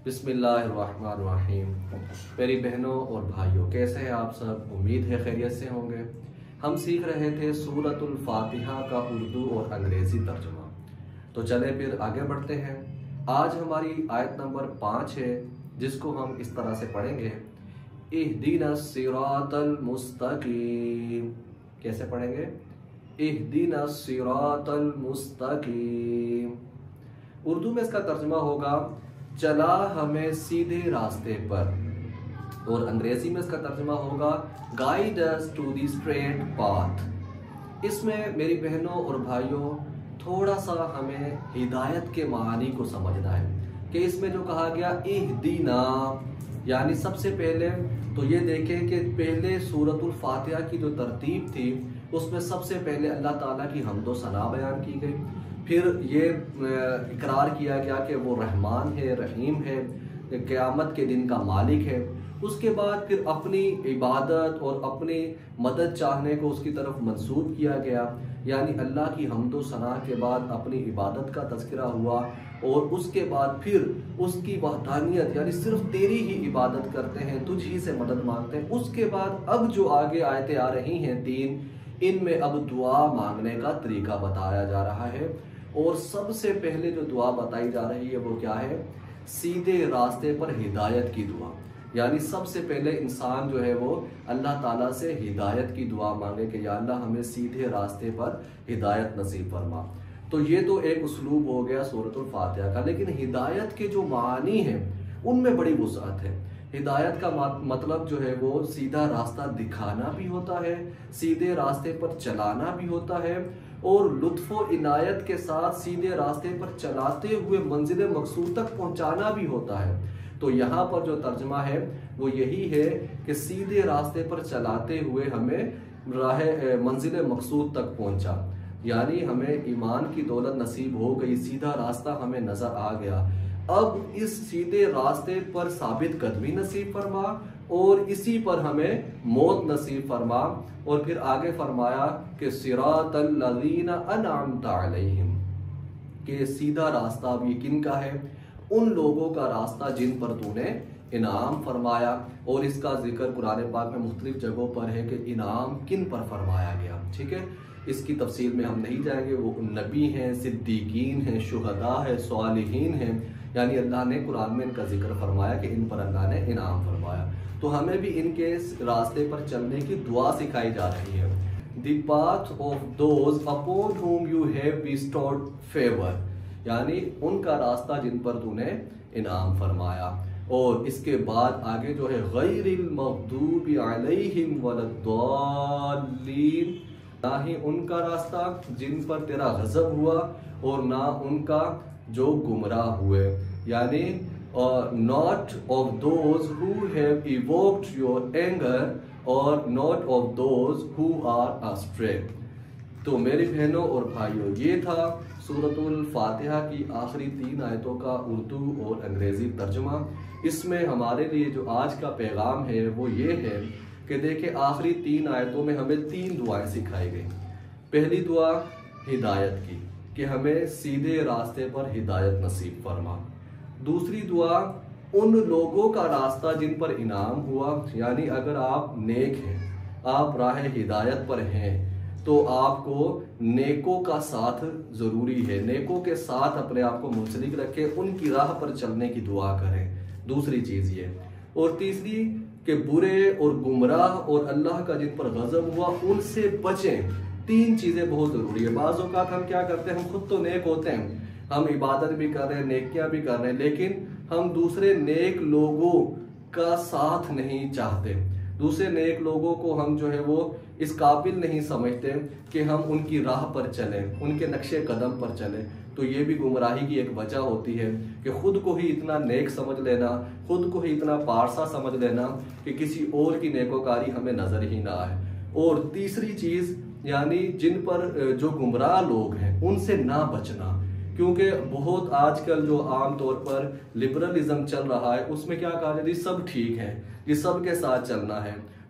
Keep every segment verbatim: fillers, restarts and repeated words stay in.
بسم اللہ الرحمن الرحیم۔ میری بہنوں اور بھائیوں، کیسے ہیں آپ سب؟ امید ہے خیریت سے ہوں گے۔ ہم سیکھ رہے تھے سورۃ الفاتحہ کا اردو اور انگریزی ترجمہ، تو چلیں پھر آگے بڑھتے ہیں۔ آج ہماری آیت نمبر پانچ ہے، جس کو ہم اس طرح سے پڑھیں گے، اہدنا الصراط المستقیم۔ کیسے پڑھیں گے؟ اہدنا الصراط المستقیم۔ اردو میں اس کا ترجمہ ہوگا چلا ہمیں سیدھے راستے پر، اور انگریزی میں اس کا ترجمہ ہوگا guide us to the straight path۔ اس میں میری بہنوں اور بھائیوں تھوڑا سا ہمیں ہدایت کے معانی کو سمجھنا ہے کہ اس میں جو کہا گیا اہدنا، یعنی سب سے پہلے تو یہ دیکھیں کہ پہلے سورۃ الفاتحہ کی جو ترتیب تھی اس میں سب سے پہلے اللہ تعالیٰ کی حمد و ثنا بیان کی گئی، پھر یہ اقرار کیا گیا کہ وہ رحمان ہے، رحیم ہے، قیامت کے دن کا مالک ہے۔ اس کے بعد پھر اپنی عبادت اور اپنی مدد چاہنے کو اس کی طرف منسوب کیا گیا، یعنی اللہ کی حمد و ثنا کے بعد اپنی عبادت کا تذکرہ ہوا، اور اس کے بعد پھر اس کی وحدانیت، یعنی صرف تیری ہی عبادت کرتے ہیں، تجھ ہی سے مدد مانگتے ہیں۔ اس کے بعد اب جو آگے آیتیں آ رہی ہیں تین، ان میں اب دعا مانگنے کا طریقہ بتایا جا رہا ہے، اور سب سے پہلے جو دعا بتائی جا رہی ہے وہ کیا ہے؟ سیدھے راستے پر ہدایت کی دعا، یعنی سب سے پہلے انسان جو ہے وہ اللہ تعالیٰ سے ہدایت کی دعا مانگے کہ یا اللہ ہمیں سیدھے راستے پر ہدایت نصیب فرما۔ تو یہ تو ایک اسلوب ہو گیا سورۃ الفاتحہ کا، لیکن ہدایت کے جو معانی ہیں ان میں بڑی وسعت ہے۔ ہدایت کا مطلب جو ہے وہ سیدھا راستہ دکھانا بھی ہوتا ہے، سیدھے راستے پر چلانا بھی ہوتا ہے، اور لطف و عنایت کے ساتھ سیدھے راستے پر چلاتے ہوئے منزل مقصود تک پہنچانا بھی ہوتا ہے۔ تو یہاں پر جو ترجمہ ہے وہ یہی ہے کہ سیدھے راستے پر چلاتے ہوئے ہمیں راہ منزل مقصود تک پہنچا، یعنی ہمیں ایمان کی دولت نصیب ہو گئی، سیدھا راستہ ہمیں نظر آ گیا۔ اب اس سیدھے راستے پر ثابت قدمی نصیب فرما، اور اسی پر ہمیں موت نصیب فرما، اور پھر آگے فرمایا کہ صراط الذین انعمت علیہم، کہ سیدھا راستہ اب یہ کن کا ہے؟ ان لوگوں کا راستہ جن پر تو نے انعام فرمایا۔ اور اس کا ذکر قرآن پاک میں مختلف جگہوں پر ہے کہ انعام کن پر فرمایا گیا، ٹھیک ہے؟ اس کی تفصیل میں ہم نہیں جائیں گے، وہ نبی ہیں، صدیقین ہیں، شہداء ہیں، صالحین ہیں، یعنی اللہ نے قرآن میں ان کا ذکر فرمایا کہ ان پر اللہ نے انعام فرمایا۔ تو ہمیں بھی ان کے راستے پر چلنے کی دعا سکھائی جا رہی ہے۔ The path of those upon whom you have bestowed favor، یعنی ان کا راستہ جن پر تو نے انعام فرمایا۔ اور اس کے بعد آگے جو ہے غیر المغضوب علیہم ولا الضالین، نہ ہی ان کا راستہ جن پر تیرا غضب ہوا، اور نہ ان کا جو گمراہ ہوئے، یعنی not of those who have evoked your anger or not of those who are astray۔ تو میری بہنوں اور بھائیوں، یہ تھا سورۃ الفاتحہ کی آخری تین آیتوں کا اردو اور انگریزی ترجمہ۔ اس میں ہمارے لیے جو آج کا پیغام ہے وہ یہ ہے کہ دیکھیں آخری تین آیتوں میں ہمیں تین دعائیں سکھائی گئی۔ پہلی دعا ہدایت کی کہ ہمیں سیدھے راستے پر ہدایت نصیب فرما۔ دوسری دعا ان لوگوں کا راستہ جن پر انعام ہوا، یعنی اگر آپ نیک ہیں، آپ راہ ہدایت پر ہیں، تو آپ کو نیکوں کا ساتھ ضروری ہے، نیکوں کے ساتھ اپنے آپ کو منسلک رکھیں، ان کی راہ پر چلنے کی دعا کریں، دوسری چیز یہ۔ اور تیسری کہ برے اور گمراہ اور اللہ کا جن پر غضب ہوا ان سے بچیں، تین چیزیں بہت ضروری ہے۔ بعض اوقات ہم کیا کرتے ہیں، ہم خود تو نیک ہوتے ہیں، ہم عبادت بھی کر رہے ہیں، نیکیاں بھی کر رہے ہیں، لیکن ہم دوسرے نیک لوگوں کا ساتھ نہیں چاہتے، دوسرے نیک لوگوں کو ہم جو ہے وہ اس قابل نہیں سمجھتے کہ ہم ان کی راہ پر چلیں، ان کے نقش قدم پر چلیں۔ تو یہ بھی گمراہی کی ایک وجہ ہوتی ہے کہ خود کو ہی اتنا نیک سمجھ لینا، خود کو ہی اتنا پارسا سمجھ لینا کہ کسی اور کی نیکوکاری ہمیں نظر ہی نہ آئے۔ اور تیسری چیز یعنی جن پر جو گمراہ لوگ ہیں ان سے نہ بچنا، کیونکہ بہت آج کل جو عام طور پر لبرلزم چل رہا ہے اس میں کیا کہا جاتا ہے، سب ٹھیک ہے، یہ سب کے ساتھ چلنا ہے۔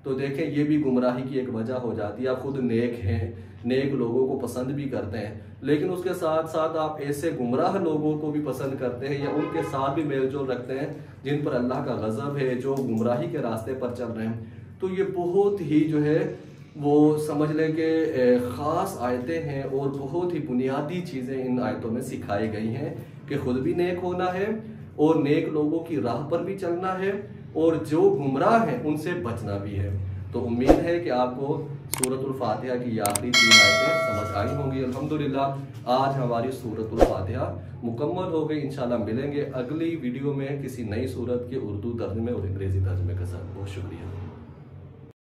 تو دیکھیں یہ بھی گمراہی کی ایک وجہ ہو جاتی ہے. آپ خود نیک ہیں, نیک لوگوں کو پسند بھی کرتے ہیں, لیکن اس کے ساتھ ساتھ آپ ایسے گمراہ لوگوں کو بھی پسند کرتے ہیں یا ان کے ساتھ بھی میل جول رکھتے ہیں جن پر اللہ کا غضب ہے, جو گمراہی کے راستے پر چل رہے ہیں. تو یہ بہت ہی جو ہے وہ سمجھ لیں کہ خاص آیتیں ہیں اور بہت ہی بنیادی چیزیں ان آیتوں میں سکھائی گئی ہیں کہ خود بھی نیک ہونا ہے اور نیک لوگوں کی راہ پر بھی چلنا ہے اور جو گمراہ ہیں ان سے بچنا بھی ہے. تو امید ہے کہ آپ کو سورۃ الفاتحہ کی یہ آخری تین آیتیں سمجھ آئی ہوں گی. الحمدللہ آج ہماری سورۃ الفاتحہ مکمل ہو گئی. انشاءاللہ ملیں گے اگلی ویڈیو میں کسی نئی سورت کے اردو ترجمے اور انگریزی ترجمے کے ساتھ. بہت شکریہ.